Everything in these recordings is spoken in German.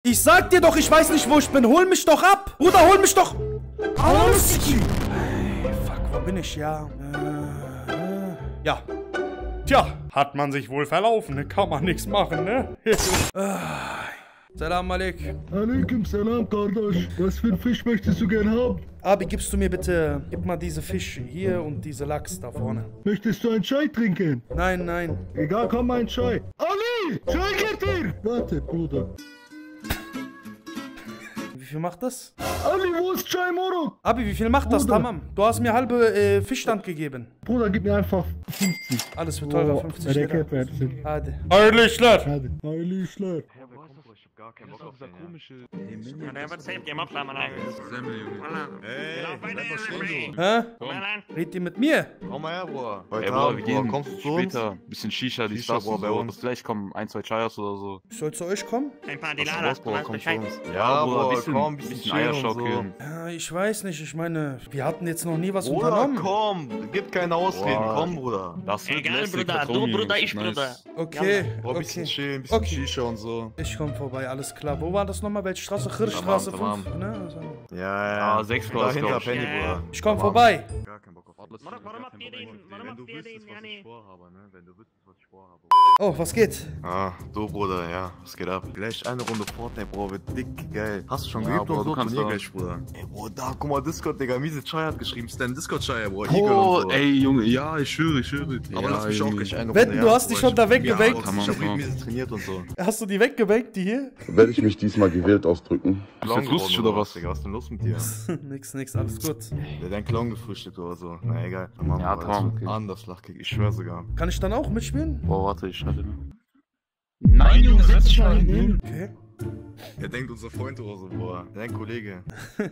Ich sag dir doch, ich weiß nicht, wo ich bin. Hol mich doch ab. Bruder, hol mich doch. Hey, fuck, wo bin ich? Ja. Ja. Tja, hat man sich wohl verlaufen, ne? Kann man nichts machen, ne? Salam alaikum. Alaikum salam, Kardash. Was für einen Fisch möchtest du gern haben? Abi, gib mal diese Fische hier und diese Lachs da vorne. Möchtest du einen Chai trinken? Nein, nein. Egal, komm, ein Chai. Ali, Chai geht hier. Warte, Bruder. Wie viel macht das? Ali, wo ist Chai Morok? Abi, wie viel macht das, Bruder. Tamam? Du hast mir halbe Fischstand gegeben. Bruder, gib mir einfach 50. Alles für teurer, 50 Lira. Hadi. Eilichler. Hadi. Eilichler. Gar keinen Bock auf dieser komische... Hä? Redet ihr mit mir? Komm mal her, Bruder. Ey, Bruder, wir gehen kommst du zu uns? später. Bisschen Shisha, die Shisha, Stars Bruder, bei uns. Vielleicht kommen 1, 2 Chayas oder so. Ich soll zu euch kommen? Ein paar Was ist Dilala, los, Bruder? du Komm weißt zu Bescheid. uns. Ja, Bruder, komm, bisschen chillen und Eierschaukeln. Ja, ich weiß nicht. Ich meine, wir hatten jetzt noch nie was Bruder, unternommen. komm. Gib keine Ausreden. Boah. Komm, Bruder. Das wird Egal, lästig, Bruder, vertrau du mir, Bruder, ist ich nice. Bruder. Okay, Boah, bisschen okay. chillen, bisschen Okay. Shisha und so. Ich komm vorbei, alles klar. Wo war das nochmal? Welche Straße? Kirchstraße Tamam, 5? Ne? Also, Ja. Ah, 6 Dahinter glaub ich. Penny, Ja. Bruder. ich komm vorbei. Gar keinen Bock auf alles. Warum habt ihr den, warum Wenn habt du ihr wüsstest, den, was ja ich nee. vorhabe, ne? Wenn du wüsstest, was ich vorhabe. Oh, was geht? Ah, du, Bruder, ja. Was geht ab? Gleich eine Runde Fortnite, Bro. Wird dick, geil. Hast du schon Ja, geübt Bruder, und so? du kannst Turnier da. gleich, Bruder. Ey, Bruder, guck mal, Discord, Digga. Miese Chai hat geschrieben. Stan Discord Chai, Bro. Eagle Oh, und so. ey, Junge, ja, ich schwöre. Aber ja, lass mich auch Junge. gleich eine Wetten, Runde, du ja, hast dich Bro, schon da ich- weggebankt? Ja, Kann man ich hab machen. miese trainiert und so. Hast du die weggebankt, die hier? Werde ich mich diesmal gewählt ausdrücken. Ist jetzt lustig oder was? Digga, was ist denn los mit dir? nix, alles gut. Der hat deinen Clown gefrühstückt oder so. Na egal. Dann machen Ja, wir Tom, das. okay. Anders Flachkick, ich schwör sogar. Kann ich dann auch mitspielen? Boah, warte, ich schreibe. Nein, Junge, setz dich mal hin. Okay. Er denkt unser Freund oder so, Bruder. Dein Kollege.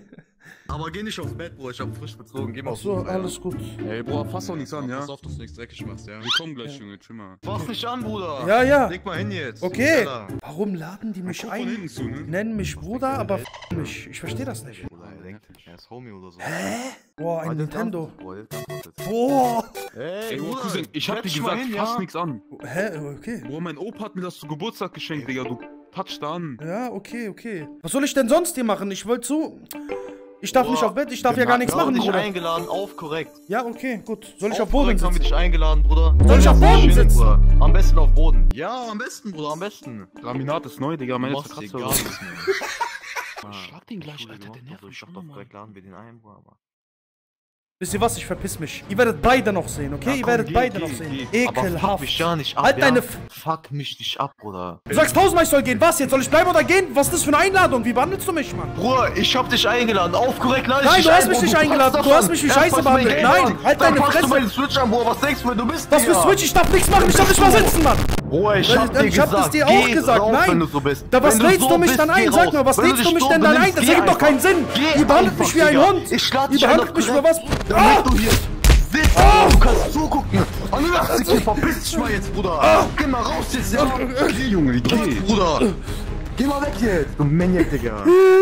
Aber geh nicht aufs Bett, Bruder. Ich hab frisch bezogen. Geh mal Ach aufs so, Sofa, alles gut. Ey, Bruder, fass doch nichts an, ja? Pass auf, dass du nichts dreckig machst, ja? Wir kommen gleich, Junge, chill mal. Fass nicht an, Bruder. Ja, ja. Leg mal hin jetzt. Okay. Schneller. Warum laden die mich Guck von ein? hinten zu, ne? Nennen mich Bruder, aber mich. Ich verstehe das nicht. Bruder, er denkt, er ist Homie oder so. Boah, ein Aber der Nintendo. antwortet, Bruder, der antwortet. Boah. Ey, Ey, Bruder, Cousin, ich hab dir gesagt, fass nichts an. Hä? Okay. Bruder, mein Opa hat mir das zu Geburtstag geschenkt, Digga, du touchst da an. Ja, okay. Was soll ich denn sonst hier machen? Ich wollte so... Ich darf nicht auf Bett, ich darf ja gar nichts Wir haben machen, dich Bruder. eingeladen, auf korrekt. Ja, okay, gut. Soll ich auf Auf Boden korrekt haben wir sitzen? dich eingeladen, Bruder. Soll ich auf Boden Schön, sitzen? Bruder. Am besten auf Boden. Ja, am besten, Bruder, am besten. Laminat ist neu, Digga, meine Machst dir zerkratzt gar oder so. nichts mehr. Schlag den gleich, Alter, der nervt Ich mich dachte, schon auf mal. korrekt laden wir den ein, Bruder, aber... Wisst ihr was? Ich verpiss mich. Ihr werdet beide noch sehen, okay? Ja, Ihr komm, werdet geh, beide geh, noch sehen. geh. Aber fuck Ekelhaft. mich ja nicht ab, Halt ja? deine... Fuck mich nicht ab, Bruder. Du sagst tausendmal, ich soll gehen. Was jetzt? Soll ich bleiben oder gehen? Was ist das für eine Einladung? Wie behandelst du mich, Mann? Bruder, ich hab dich eingeladen, auf korrekt lade ich Nein, dich du hast ein, mich Bruder, nicht du eingeladen. packst Du hast davon. mich wie Erst Scheiße packst du mein behandelt. Geld Nein, an, halt dann deine packst du Fresse. meinen Switch an, Bruder, was denkst du, du bist Was für hier? Switch? Ich darf nichts machen. Ich darf nicht mal sitzen, Mann. Bruder, ich hab dir Ich hab gesagt, es dir auch geh gesagt. raus, Nein. wenn du so bist. Da, was Wenn lädst so du mich bist, dann ein? geh Sag raus. mal, was Wenn lädst du dich mich so denn dann ein? benimmst, Das geh ergibt doch keinen einfach. Sinn. Geh Ihr behandelt einfach, mich wie ein Digga. Hund. Ich lade Ihr dich behandelt einfach mich wie was. damit du hier sitzt, du kannst zugucken. Und du lass dich hier, verpiss dich mal jetzt, Bruder. Geh mal raus jetzt, ja. Geh, Junge, geh. Bruder. Geh mal weg jetzt, du Maniac, Digga.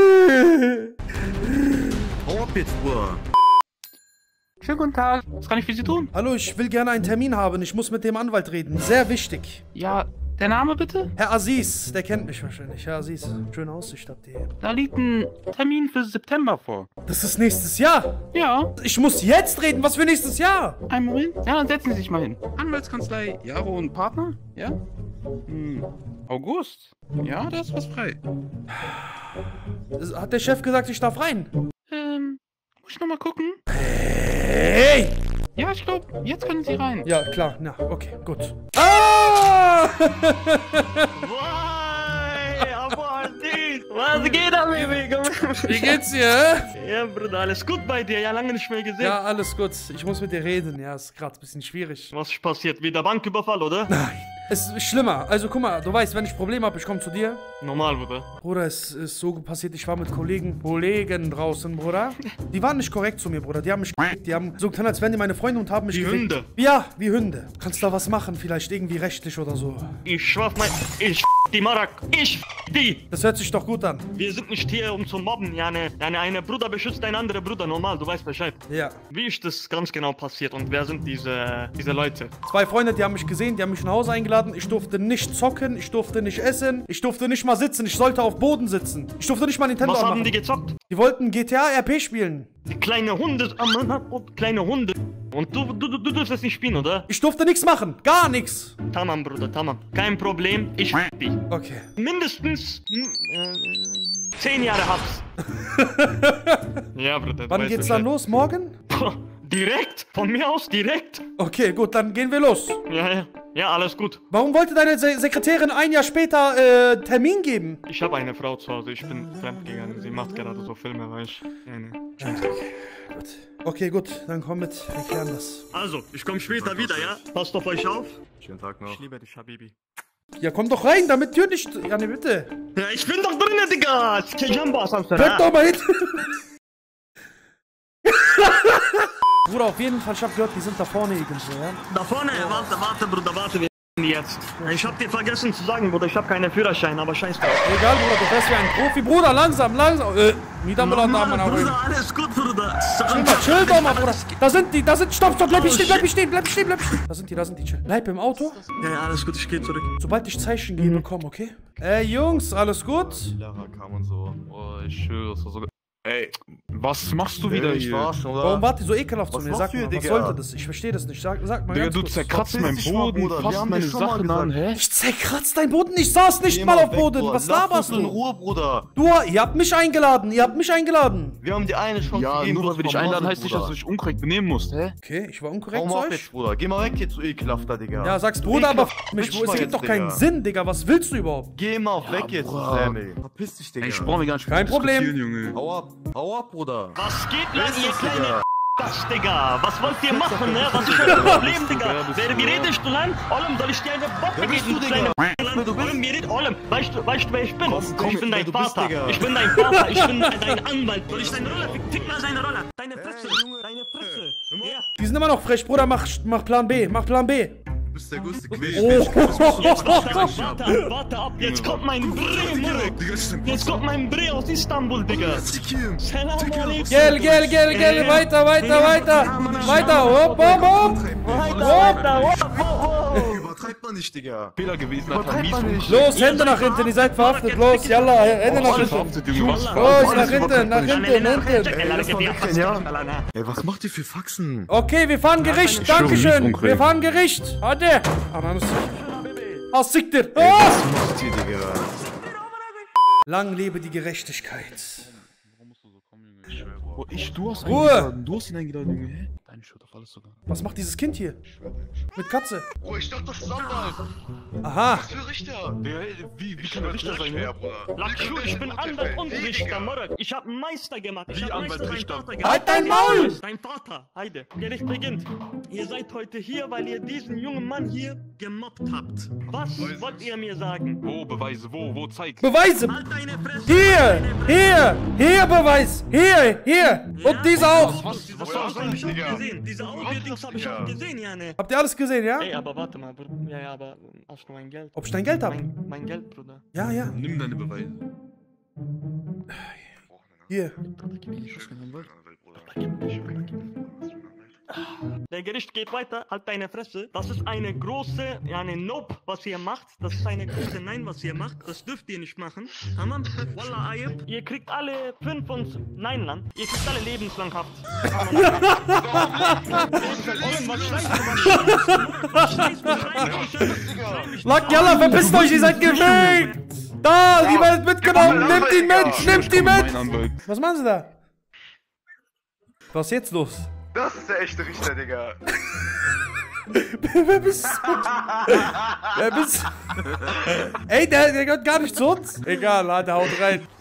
Hau ab jetzt, Bruder. Schönen guten Tag. Was kann ich für Sie tun? Hallo, ich will gerne einen Termin haben. Ich muss mit dem Anwalt reden. Sehr wichtig. Ja, der Name bitte? Herr Aziz, der kennt mich wahrscheinlich. Herr Aziz, schöne Aussicht habt ihr. Da liegt ein Termin für September vor. Das ist nächstes Jahr. Ja, Ich muss jetzt reden. Was für nächstes Jahr? einen Moment. Ja, dann setzen Sie sich mal hin. Anwaltskanzlei, Jaro und Partner? Ja? August? Ja, da ist was frei. Hat der Chef gesagt, ich darf rein? Muss ich nochmal gucken? Hey! Ja, ich glaube, jetzt können Sie rein. Ja, klar. Na, okay, gut. Ah! Was geht da, Baby? Wie geht's dir? Ja, Bruder, alles gut bei dir? Ja, lange nicht mehr gesehen. Ja, alles gut. Ich muss mit dir reden. Ja, ist gerade ein bisschen schwierig. Was ist passiert? Wieder Banküberfall, oder? Nein. Es ist schlimmer. Also guck mal, du weißt, wenn ich Probleme habe, ich komme zu dir. Normal, Bruder. Bruder, es ist so passiert, ich war mit Kollegen draußen, Bruder. Die waren nicht korrekt zu mir, Bruder. Die haben mich gekriegt. Die haben so getan, als wären die meine Freunde und haben mich Wie gefickt. Hunde? Ja, wie Hunde. Kannst du da was machen? Vielleicht irgendwie rechtlich oder so. Ich schwaf mein... Ich die Marak. Ich die. Das hört sich doch gut an. Wir sind nicht hier, um zu mobben. Ja, eine Bruder beschützt einen anderen Bruder. Normal, du weißt Bescheid. Ja. Wie ist das ganz genau passiert und wer sind diese Leute? 2 Freunde, die haben mich gesehen, die haben mich nach Hause eingeladen. Ich durfte nicht zocken, ich durfte nicht essen, ich durfte nicht mal sitzen, ich sollte auf Boden sitzen. Ich durfte nicht mal Nintendo Was haben anmachen. die gezockt? Die wollten GTA RP spielen. Die kleine Hunde. Ah, Mann hat kleine Hunde. Und du dürfst das nicht spielen, oder? Ich durfte nichts machen, gar nichts. Tamam, Bruder, tamam. Kein Problem, ich die. Okay. Mindestens 10 Jahre Haps. Ja, Bruder. Wann geht's dann los? Morgen? Direkt? Von mir aus direkt? Okay, gut, dann gehen wir los. Ja, alles gut. Warum wollte deine Sekretärin ein Jahr später Termin geben? Ich habe eine Frau zu Hause, ich bin fremdgegangen. Sie macht gerade so Filme, weil ich... Gut. Okay, gut, dann komm mit, wir klären das. Also, ich komme später wieder, ja? Passt auf euch auf. Schönen Tag noch. Ich liebe dich, Habibi. Ja, komm doch rein, damit Tür nicht... Ja, ne, bitte. Ja, ich bin doch drinne, Digga! Bleib doch mal hinten. Bruder, auf jeden Fall, ich hab gehört, die sind da vorne irgendwo, ja? Da vorne, warte, Bruder, warte, wir jetzt. Ich hab dir vergessen zu sagen, Bruder, ich hab keinen Führerschein, aber scheiß drauf. Egal, Bruder, du fährst wie ein Profi. Bruder, langsam. Bruder, alles gut, Bruder. Chill doch mal, Bruder. Da sind die, stopp, bleib ich stehen. Da sind die, chill. Bleib im Auto. Ja, alles gut, ich geh zurück. Sobald ich Zeichen gebe, komm, okay? Jungs, alles gut? Die Lara kam und so. Oh, ich schwöre, es war so... Ey, was machst du wieder Ich hier? war's, oder? Warum wart ihr so ekelhaft zu Was mir? machst Sag du hier, mal, was Digga? sollte das? Ich verstehe das nicht. Sag mal Digga, ganz du kurz. zerkratzt meinen Verpiss dich mal, Boden, Bruder. Wir fasst haben meine dir schon mal Sachen an, gesagt. hä? Ich zerkratz deinen Boden. Ich saß nicht mal auf weg, Boden. Bruder. Was Lass laberst uns in du? Ruhe, Bruder. Ihr habt mich eingeladen. Wir haben dir eine Chance Ja, gegeben. nur du weil wir hast dich einladen, vermasselt, heißt nicht, dass du Bruder. dich unkorrekt benehmen musst, hä? Okay, ich war unkorrekt Hau zu mal ab euch. jetzt, Bruder. Geh mal weg jetzt, du ekelhafter, Digga. Ja, sagst Du Bruder, aber ekelhafter mich. Bitch Es mal gibt jetzt, doch keinen Digga. Sinn, Digga. Was willst du überhaupt? Geh mal weg jetzt, Bruder. Sammy. Verpiss dich, Digga. Ey, ich brauch mir gar nicht Kein Problem. Junge. Hau ab, Bruder. Was geht lang, Wer ist ihr das, kleine Digga? das, Digga? Was wollt ihr machen, ne? Was ist euer Problem, Digga? Wie redest du lang? Ollem, soll ich dir eine Boppe bist geben, du, du kleine Digga? Ollem, wie redet Ollem? Weißt du, wer ich bin? Komm, Ich bin wer dein du bist, Vater. Digga. Ich bin dein Vater. Ich bin dein Anwalt. Soll ich deine Rolle? Fick mal seine Rolle. Deine Fresse. Deine Fresse. Ja. Die sind immer noch frech, Bruder. Mach Plan B. Mach Plan B. Du bist der größte Quäl. Warte ab. Jetzt kommt mein Bre, Bruder. Jetzt kommt mein Bre aus Istanbul, Digga. Salam alaikum. Gel. Weiter. Hopp. Übertreibt man nicht, Digga. Fehler gewesen, Alter. Übertreibt man nicht. Los, Hände nach hinten. Ihr seid verhaftet. Los, yalla. Hände nach hinten. Verhaftet, Junge, was? Los, nach hinten. Ey, was macht ihr für Faxen? Okay, wir fahren Gericht. Dankeschön. Wir fahren Gericht. Hadi. Siktir. Was macht ihr, Digga? Lang lebe die Gerechtigkeit. Warum musst du so kommen, Junge? Ich schwöre. Oh, du hast Ruhe. eingeladen. Du hast ihn eingeladen, Junge. Hä? Deine Schuld auf alles sogar. Was macht dieses Kind hier? Mit Katze. Oh, ich dachte, das ist anders. Aha. Was für Richter? Digga, wie kann der Richter sein, ne? Lackschuh, ich bin Anwalt und Richter, Morek. Ich hab einen Meister gemacht. Ich Wie hab Anwalt, Meister, Richter? deinen Vater gemacht. Halt dein Maul! Dein Vater, Heide. Gericht beginnt. Ihr seid heute hier, weil ihr diesen jungen Mann hier gemobbt habt. Was wollt ihr mir sagen? Wo, Beweise, wo, zeig. Beweise. Halt deine Fresse. Hier Beweis. Hier. Und dieser auch. Was hab ich auch gesehen? Diese Audio-Dings hab ich auch gesehen, ja, ne? Habt ihr alles gesehen, ja? Ey, aber warte mal, Bruder. Ja, aber hast du mein Geld? Ob ich dein Geld hab? Mein Geld, Bruder. Ja. Nimm deine Beweise. Hier. Der Gericht geht weiter, halt deine Fresse. Das ist eine große, ja, eine Nope, was ihr macht. Das ist eine große Nein, was ihr macht. Das dürft ihr nicht machen. Tamam? Wallah, Ayub. Ihr kriegt alle 5 und Nein-Land. Ihr kriegt alle lebenslang Haft. Lack, yalla, verpisst euch, ihr seid gefickt. Da, die werdet mitgenommen. Nehmt ihn mit. Mein Anwalt. Was machen sie da? Was ist jetzt los? Das ist der echte Richter, Digga. Wer bist du? Ey, der gehört gar nicht zu uns. Egal, Alter, haut rein.